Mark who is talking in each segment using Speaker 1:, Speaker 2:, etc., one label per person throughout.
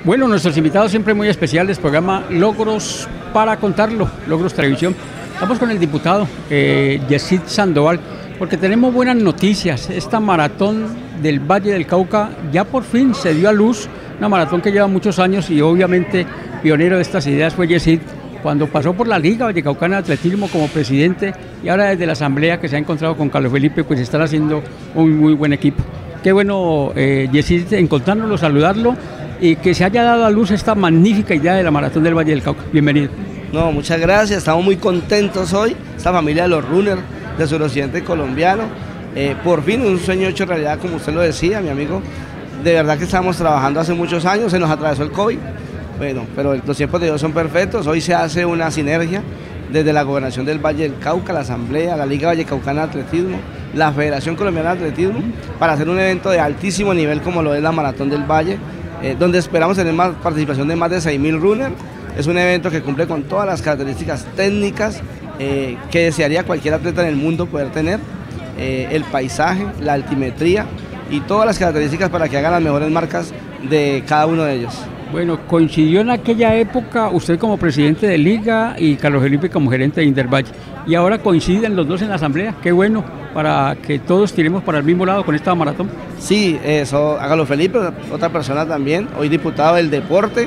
Speaker 1: Bueno, nuestros invitados siempre muy especiales, programa Logros para contarlo, Logros Televisión. Estamos con el diputado Yesid Sandoval, porque tenemos buenas noticias. Esta maratón del Valle del Cauca ya por fin se dio a luz, una maratón que lleva muchos años y obviamente pionero de estas ideas fue Yesid, cuando pasó por la Liga Vallecaucana de Atletismo como presidente y ahora desde la asamblea que se ha encontrado con Carlos Felipe, pues están haciendo un muy buen equipo. Qué bueno, Yesid, encontrárnoslo, saludarlo y que se haya dado a luz esta magnífica idea de la maratón del Valle del Cauca. Bienvenido.
Speaker 2: No, muchas gracias, estamos muy contentos hoy, esta familia de los runners del suroccidente colombiano. Por fin un sueño hecho realidad, como usted lo decía, mi amigo. De verdad que estábamos trabajando hace muchos años, se nos atravesó el COVID. Bueno, pero los tiempos de Dios son perfectos. Hoy se hace una sinergia desde la Gobernación del Valle del Cauca, la Asamblea, la Liga Vallecaucana de Atletismo, la Federación Colombiana de Atletismo, para hacer un evento de altísimo nivel como lo es la Maratón del Valle, donde esperamos tener más participación de más de 6.000 runners. Es un evento que cumple con todas las características técnicas que desearía cualquier atleta en el mundo poder tener, el paisaje, la altimetría y todas las características para que hagan las mejores marcas de cada uno de ellos.
Speaker 1: Bueno, coincidió en aquella época usted como presidente de Liga y Carlos Felipe como gerente de Indervalle, y ahora coinciden los dos en la asamblea. Qué bueno, para que todos tiremos para el mismo lado con esta maratón.
Speaker 2: Sí, eso, a Carlos Felipe, otra persona también, hoy diputado del deporte,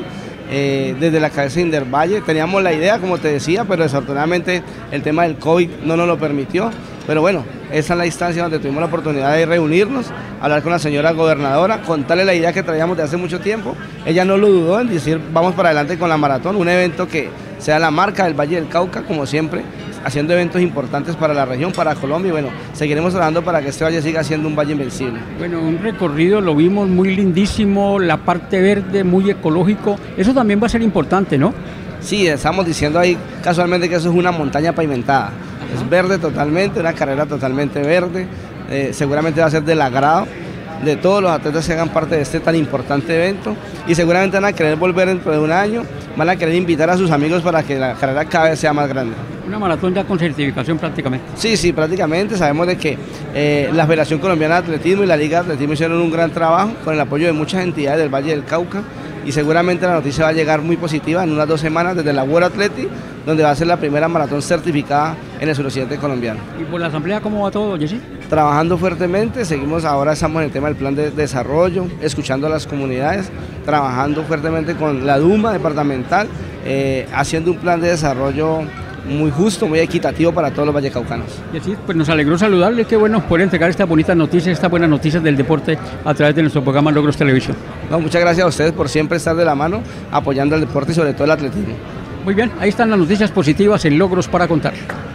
Speaker 2: desde la cabeza de Indervalle. Teníamos la idea, como te decía, pero desafortunadamente el tema del COVID no nos lo permitió. Pero bueno, esa es la instancia donde tuvimos la oportunidad de reunirnos, hablar con la señora gobernadora, contarle la idea que traíamos de hace mucho tiempo. Ella no lo dudó en decir, vamos para adelante con la maratón, un evento que sea la marca del Valle del Cauca, como siempre, haciendo eventos importantes para la región, para Colombia, y bueno, seguiremos trabajando para que este valle siga siendo un valle invencible.
Speaker 1: Bueno, un recorrido lo vimos muy lindísimo, la parte verde muy ecológico, eso también va a ser importante, ¿no?
Speaker 2: Sí, estamos diciendo ahí casualmente que eso es una montaña pavimentada. Es verde totalmente, una carrera totalmente verde, seguramente va a ser del agrado de todos los atletas que hagan parte de este tan importante evento, y seguramente van a querer volver dentro de un año, van a querer invitar a sus amigos para que la carrera cada vez sea más grande.
Speaker 1: Una maratón ya con certificación prácticamente.
Speaker 2: Sí, prácticamente. Sabemos de que la Federación Colombiana de Atletismo y la Liga de Atletismo hicieron un gran trabajo con el apoyo de muchas entidades del Valle del Cauca, y seguramente la noticia va a llegar muy positiva en unas 2 semanas desde la World Athletic, donde va a ser la primera maratón certificada en el suroccidente colombiano.
Speaker 1: ¿Y por la asamblea cómo va todo, Yesid?
Speaker 2: Trabajando fuertemente, ahora estamos en el tema del plan de desarrollo, escuchando a las comunidades, trabajando fuertemente con la Duma departamental, haciendo un plan de desarrollo muy justo, muy equitativo para todos los vallecaucanos.
Speaker 1: Yesid, pues nos alegró saludarle, qué bueno poder entregar estas bonitas noticias, del deporte a través de nuestro programa Logros Televisión.
Speaker 2: No, muchas gracias a ustedes por siempre estar de la mano apoyando el deporte y sobre todo el atletismo.
Speaker 1: Muy bien, ahí están las noticias positivas en Logros para contar.